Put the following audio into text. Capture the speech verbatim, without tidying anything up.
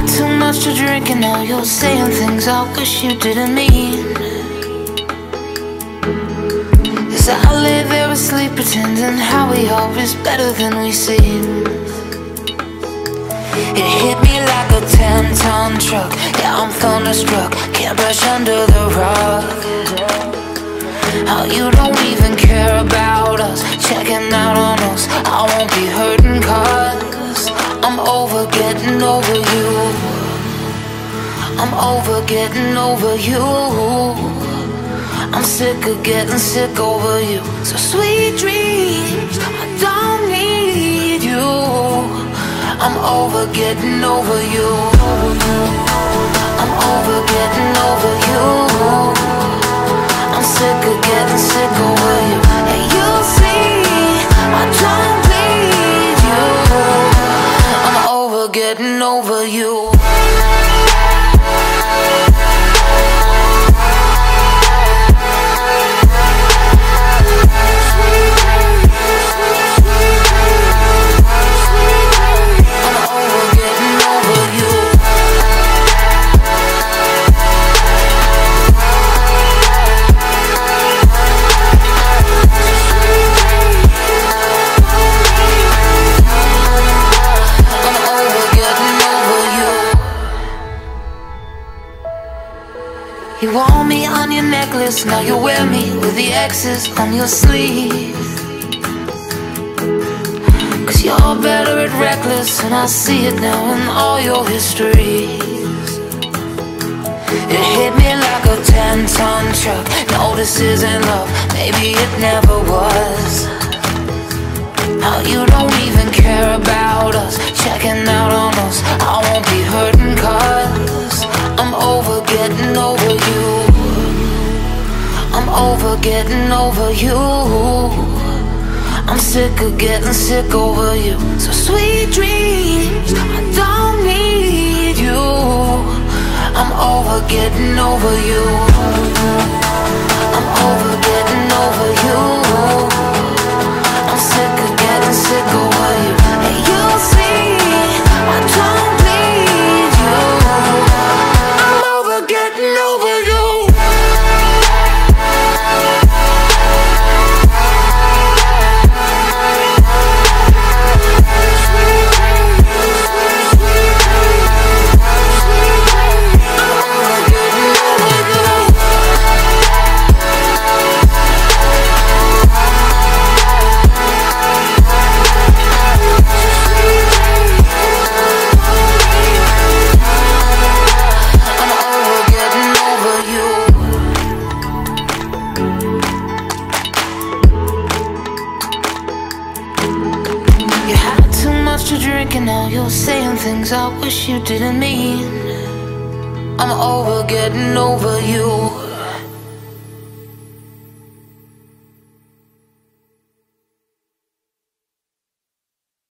had too much to drink and now you're saying things I wish you didn't mean. As I lay there asleep pretending how we are is better than we seem. It hit me like a ten-ton truck. Yeah, I'm thunderstruck, can't brush under the rug. How you don't even care about us, checking out on us. I won't be hurting cause I'm over getting over you. I'm over getting over you. I'm sick of getting sick over you. So sweet dreams, I don't need you. I'm over getting over you. I'm over getting over you. I'm sick of getting sick over you. And you'll see, I don't need you. I'm over getting over you. You wore me on your necklace, now you wear me with the X's on your sleeve. Cause you're better at reckless, and I see it now in all your histories. It hit me like a ten-ton truck. No, this isn't love, maybe it never was. How you don't even care about us, checking out on us. I won't be hurting cause I'm over getting over you. I'm over getting over you. I'm sick of getting sick over you. So sweet dreams, I don't need you. I'm over getting over you. I'm over getting over you. I'm sick of getting sick over you. And you'll see, I don't need you. I'm over getting over you. To drink and now you're saying things I wish you didn't mean. I'm over getting over you.